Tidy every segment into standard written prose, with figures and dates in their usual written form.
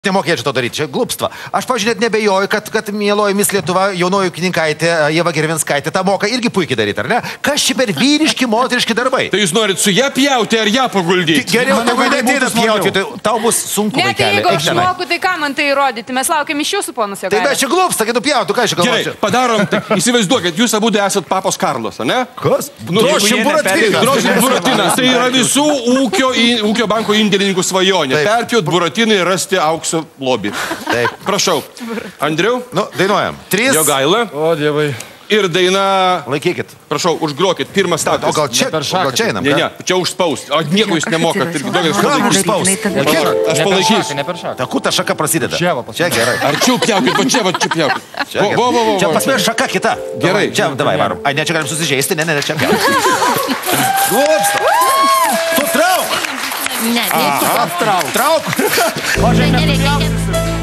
Nemokėčiau to daryti, čia glupstva. Aš, pavyzdžiui, net nebejoju, kad mieloji Mis Lietuva, jaunoji ūkininkaitė, Ieva Gervinskaitė, tą moka irgi puikiai daryti, ar ne? Kas čia per vyriški, moteriški darbai? Tai jūs norit su ją pjauti ar ją paguldyti? Geriau, tegu neateina pjauti, tai tau bus sunku, vaikeli. Net jeigu aš moku, tai ką man tai įrodyti? Mes laukiam iš jūsų, ponas Jogaila. Tai mes čia glupsta, kad tu pjautų, ką aš galvoju? Gerai, padarom, tai įsivaizduokit, jūs abu esat papos Karlos, ne? Kas? Drožim Buratinas. Tai yra visų ūkio banko indėlininkų svajonė. Perpjūt Buratiną ir rasti aukso lobį. Taip. Prašau. Andriau? Nu, dainuojam. 3. Jogaila. O, dievai. Ir daina... Laikykit. Prašau, užgrokit. Pirmas taktas. O gal čia einam? Ne, čia užspaust. O nieko jūs nemokat. Kam užspaust? Aš palaikysiu. Ta kuta šaka prasideda. Čia gerai. Arčiau pjaukit, va čia pjaukit. Čia pas mane šaka kita. Gerai. Čia, davai, varom. Ai, ne, čia galim susižeisti. Ne, čia pjaukit. Globsta. Tu trauk. Ne, neįsiu trauk. Trauk. O žai nereikia.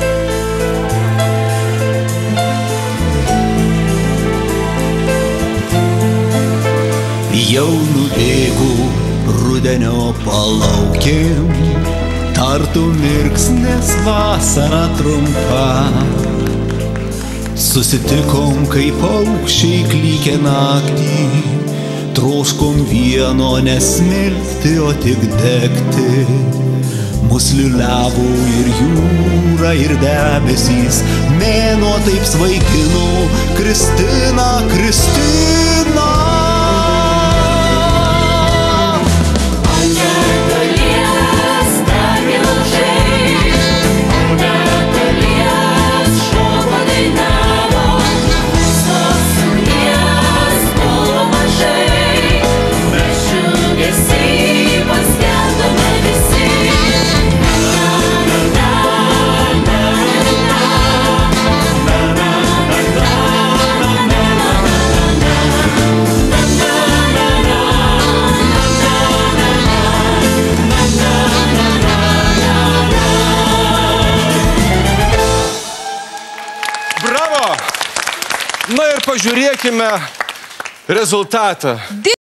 Jau nubėgų rudenio palaukėm, tartu mirksnės vasara trumpa. Susitikom, kaip paukščiai klykė naktį, troškom vieno nesmilti, o tik degti. Mus liuliavo ir jūra, ir debesys, mėnuo taip svaigino, Kristina, Kristina. Bravo! Na ir pažiūrėkime rezultatą.